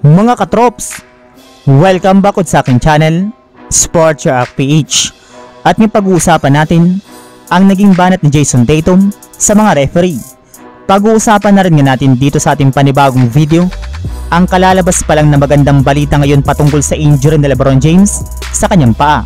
Mga katrops, welcome back sa aking channel, Sports React PH. At may pag-uusapan natin ang naging banat ni Jayson Tatum sa mga referee. Pag-uusapan na rin nga natin dito sa ating panibagong video ang kalalabas pa lang na magandang balita ngayon patungkol sa injury ni LeBron James sa kanyang paa.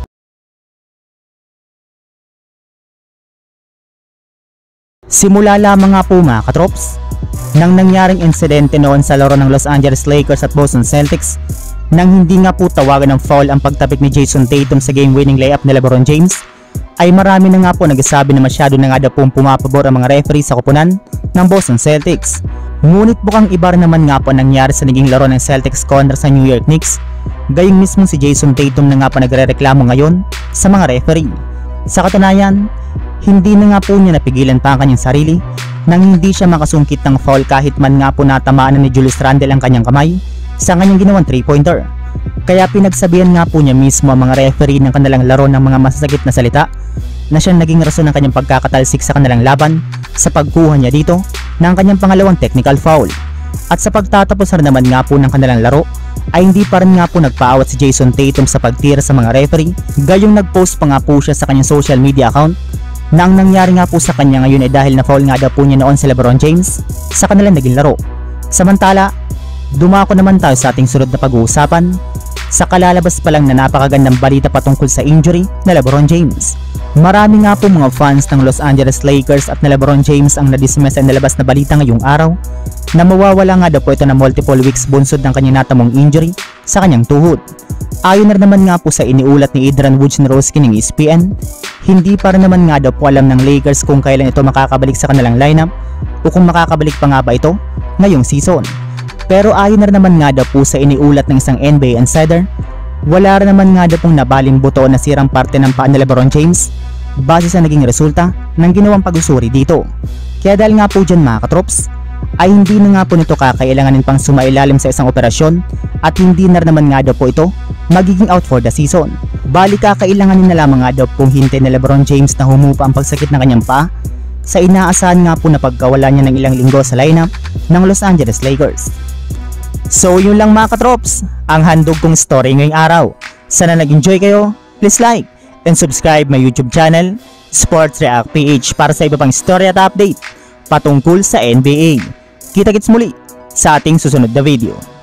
Simula lamang nga po mga katrops nang nangyaring insidente noon sa laro ng Los Angeles Lakers at Boston Celtics nang hindi nga po tawagan ng foul ang pagtapik ni Jayson Tatum sa game-winning layup ni LeBron James, ay marami na nga po nagsasabi na masyado na nga daw pong pumapabor ang mga referee sa koponan ng Boston Celtics. Ngunit bukang iba naman nga po nangyari sa naging laro ng Celtics kontra sa New York Knicks, gayong mismo si Jayson Tatum na nga po nagrereklamo ngayon sa mga referee. Sa katunayan, hindi na nga po niya napigilan pa ang kanyang sarili nang hindi siya makasungkit ng foul kahit man nga po natamaan na ni Julius Randle ang kanyang kamay sa kanyang ginawang 3-pointer. Kaya pinagsabihan nga po niya mismo ang mga referee ng kanilang laro ng mga masasakit na salita na siyang naging rason ng kanyang pagkakatalsik sa kanilang laban sa pagkuha niya dito ng kanyang pangalawang technical foul. At sa pagtatapos na naman nga po ng kanilang laro ay hindi pa rin nga po nagpaawat si Jayson Tatum sa pagtira sa mga referee, gayong nagpost pa nga po siya sa kanyang social media account na ang nangyari nga po sa kanya ngayon ay dahil na foul nga daw po niya noon si LeBron James sa kanilang naging laro. Samantala, dumako naman tayo sa ating sunod na pag-uusapan sa kalalabas pa lang na napakagandang balita patungkol sa injury na LeBron James. Marami nga po mga fans ng Los Angeles Lakers at na LeBron James ang nadismiss ang nalabas na balita ngayong araw na mawawala nga daw po ito na multiple weeks bunsod ng kanyang natamong injury sa kanyang tuhod. Ayon na naman nga po sa iniulat ni Adrian Wojnarowski ng ESPN, hindi pa rin naman nga daw po alam ng Lakers kung kailan ito makakabalik sa kanilang lineup o kung makakabalik pa nga ba ito ngayong season. Pero ayon na naman nga daw po sa iniulat ng isang NBA insider, wala rin naman nga daw pong nabaling buto na sirang parte ng paa ni LeBron James base sa naging resulta ng ginawang pag-usuri dito. Kaya dahil nga po dyan mga katrops, ay hindi na nga po nito kakailanganin pang sumailalim sa isang operasyon at hindi na naman nga daw po ito magiging out for the season. Bali kakailanganin na lamang nga daw pong hintay ni LeBron James na humupa ang pagsakit ng kanyang paa sa inaasahan nga po na pagkawala niya ng ilang linggo sa lineup ng Los Angeles Lakers. So yun lang mga katrops, ang handog kong story ngayong araw. Sana nag-enjoy kayo, please like and subscribe my YouTube channel, Sports React PH, para sa iba pang story at update patungkol sa NBA. Kita-kits muli sa ating susunod na video.